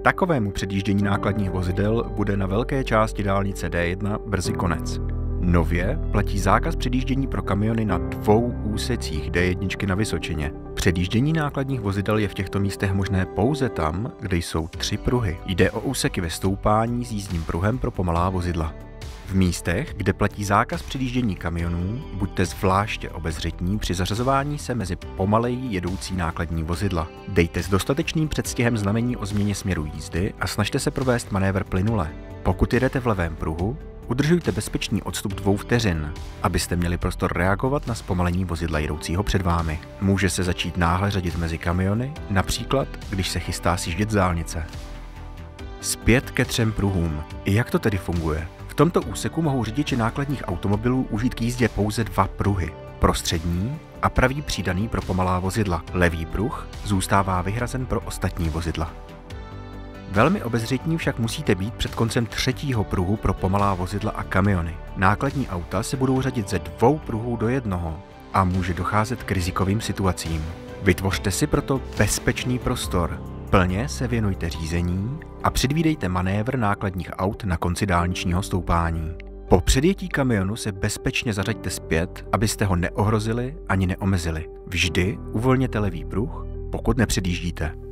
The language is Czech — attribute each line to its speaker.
Speaker 1: Takovému předjíždění nákladních vozidel bude na velké části dálnice D1 brzy konec. Nově platí zákaz předjíždění pro kamiony na 2 úsecích D1 na Vysočině. Předjíždění nákladních vozidel je v těchto místech možné pouze tam, kde jsou 3 pruhy. Jde o úseky ve stoupání s jízdním pruhem pro pomalá vozidla. V místech, kde platí zákaz předjíždění kamionů, buďte zvláště obezřetní při zařazování se mezi pomaleji jedoucí nákladní vozidla. Dejte s dostatečným předstihem znamení o změně směru jízdy a snažte se provést manévr plynule. Pokud jedete v levém pruhu, udržujte bezpečný odstup 2 vteřin, abyste měli prostor reagovat na zpomalení vozidla jedoucího před vámi. Může se začít náhle řadit mezi kamiony, například když se chystá sjíždět z dálnice. Zpět ke 3 pruhům. Jak to tedy funguje? V tomto úseku mohou řidiči nákladních automobilů užít k jízdě pouze 2 pruhy. Prostřední a pravý přídaný pro pomalá vozidla. Levý pruh zůstává vyhrazen pro ostatní vozidla. Velmi obezřetní však musíte být před koncem 3. pruhu pro pomalá vozidla a kamiony. Nákladní auta se budou řadit ze 2 pruhů do jednoho a může docházet k rizikovým situacím. Vytvořte si proto bezpečný prostor. Plně se věnujte řízení a předvídejte manévr nákladních aut na konci dálničního stoupání. Po předjetí kamionu se bezpečně zařaďte zpět, abyste ho neohrozili ani neomezili. Vždy uvolněte levý pruh, pokud nepředjíždíte.